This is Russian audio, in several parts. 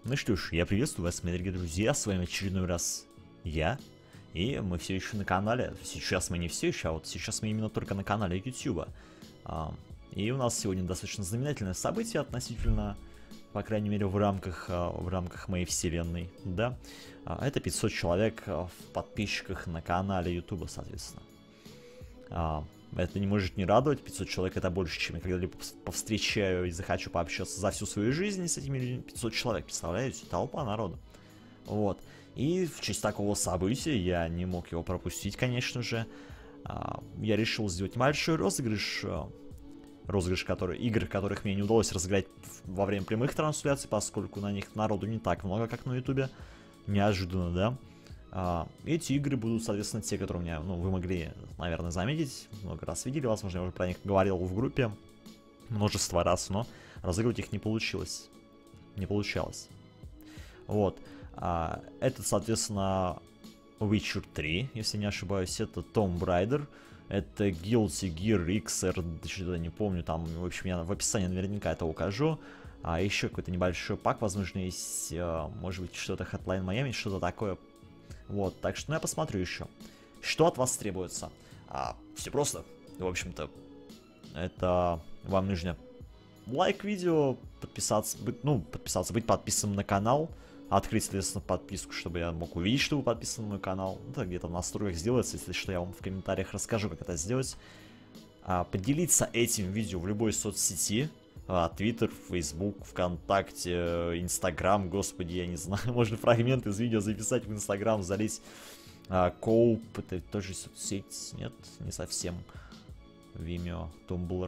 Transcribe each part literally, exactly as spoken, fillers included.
Ну что ж, я приветствую вас, мои дорогие друзья, с вами очередной раз я, и мы все еще на канале, сейчас мы не все еще, а вот сейчас мы именно только на канале YouTube. А, и у нас сегодня достаточно знаменательное событие относительно, по крайней мере, в рамках, в рамках моей вселенной, да. А, это пятьсот человек в подписчиках на канале YouTube, соответственно. А, это не может не радовать, пятьсот человек это больше, чем я когда-либо повстречаю и захочу пообщаться за всю свою жизнь с этими пятьсот человек, представляете, толпа народу. Вот, и в честь такого события я не мог его пропустить, конечно же. А, я решил сделать небольшой розыгрыш, розыгрыш который, игр, которых мне не удалось разыграть во время прямых трансляций, поскольку на них народу не так много, как на ютубе, неожиданно, да. Uh, эти игры будут, соответственно, те, которые у меня, ну, вы могли, наверное, заметить, много раз видели, возможно, я уже про них говорил в группе множество раз, но разыгрывать их не получилось, не получалось. Вот, uh, это, соответственно, Witcher три, если не ошибаюсь, это Tomb Raider, это Guilty Gear X R, что-то не помню, там, в общем, я в описании наверняка это укажу. А еще какой-то небольшой пак, возможно, есть, uh, может быть, что-то Hotline Miami, что-то такое. Вот, так что ну, я посмотрю еще. Что от вас требуется? А, все просто. В общем-то, это вам нужно лайк видео, подписаться, быть, ну, подписаться, быть подписанным на канал, открыть, соответственно, подписку, чтобы я мог увидеть, что вы подписаны на мой канал. Это где-то в настройках сделается, если что, я вам в комментариях расскажу, как это сделать. А, поделиться этим видео в любой соцсети. Твиттер, Фейсбук, ВКонтакте, Инстаграм, господи, я не знаю, можно фрагмент из видео записать в Инстаграм, залить. Коуп, это тоже соцсеть, нет, не совсем. Vimeo, Tumblr.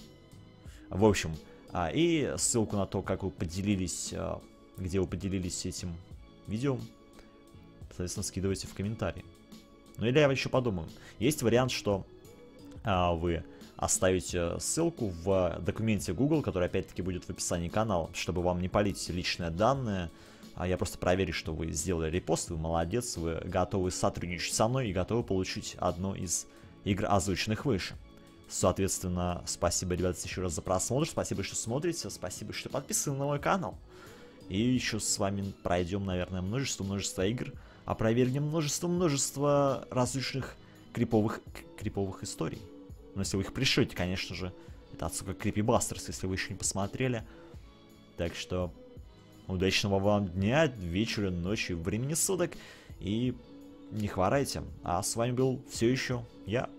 В общем, а, и ссылку на то, как вы поделились, а, где вы поделились этим видео, соответственно, скидывайте в комментарии. Ну или я еще подумаю. Есть вариант, что а, вы оставите ссылку в документе Google, который опять-таки будет в описании канала, чтобы вам не палить личные данные. А я просто проверю, что вы сделали репост, вы молодец, вы готовы сотрудничать со мной и готовы получить одну из игр, озвученных выше. Соответственно, спасибо, ребята, еще раз за просмотр, спасибо, что смотрите, спасибо, что подписаны на мой канал. И еще с вами пройдем, наверное, множество-множество игр, опровергнем множество-множество различных криповых, криповых историй. Но если вы их пришлете, конечно же, это отсылка Creepybusters, если вы еще не посмотрели. Так что удачного вам дня, вечера, ночи, времени суток. И не хворайте. А с вами был все еще я.